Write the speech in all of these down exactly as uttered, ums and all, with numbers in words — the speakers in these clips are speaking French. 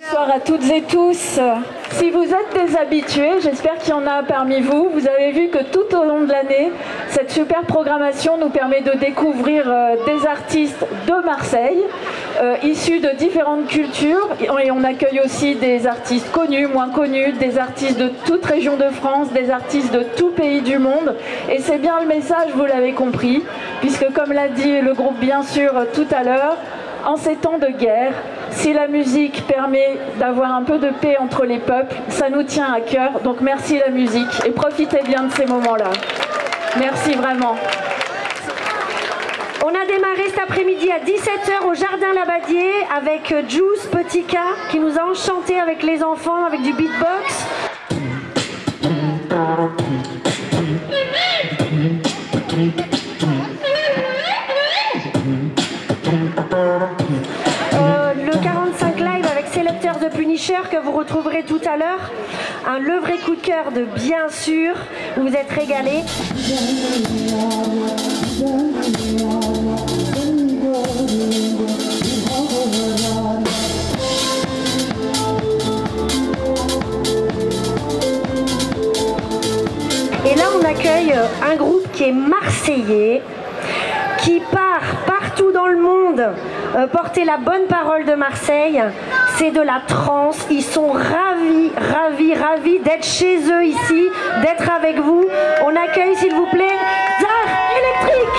Bonsoir à toutes et tous. Si vous êtes des habitués, j'espère qu'il y en a parmi vous, vous avez vu que tout au long de l'année, cette super programmation nous permet de découvrir euh, des artistes de Marseille, euh, issus de différentes cultures, et on accueille aussi des artistes connus, moins connus, des artistes de toute région de France, des artistes de tout pays du monde, et c'est bien le message, vous l'avez compris, puisque comme l'a dit le groupe bien sûr tout à l'heure, en ces temps de guerre, si la musique permet d'avoir un peu de paix entre les peuples, ça nous tient à cœur. Donc merci la musique et profitez bien de ces moments-là. Merci vraiment. On a démarré cet après-midi à dix-sept heures au Jardin Labadier avec Juice Petit K qui nous a enchantés avec les enfants, avec du beatbox. Euh, le quarante-cinq live avec Selectors de Punisher que vous retrouverez tout à l'heure. Un le vrai coup de cœur de bien sûr, vous êtes régalés. Et là on accueille un groupe qui est marseillais, qui part partout dans le monde euh, porter la bonne parole de Marseille. C'est de la trance, ils sont ravis, ravis, ravis d'être chez eux ici, d'être avec vous. On accueille s'il vous plaît Zar Electric.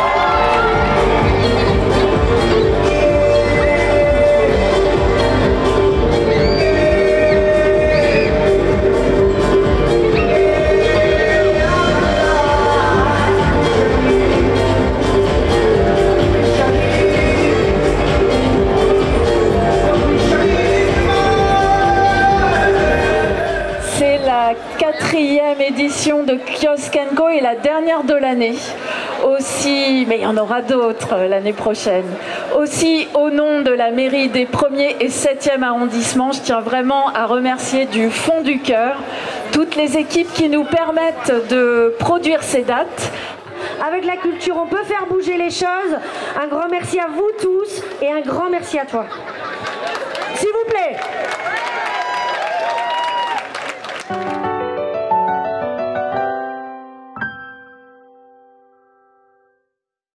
Quatrième édition de Kiosk and Co et la dernière de l'année. Aussi, mais il y en aura d'autres l'année prochaine. Aussi, au nom de la mairie des premiers et septième arrondissements, je tiens vraiment à remercier du fond du cœur toutes les équipes qui nous permettent de produire ces dates. Avec la culture, on peut faire bouger les choses. Un grand merci à vous tous et un grand merci à toi. S'il vous plaît.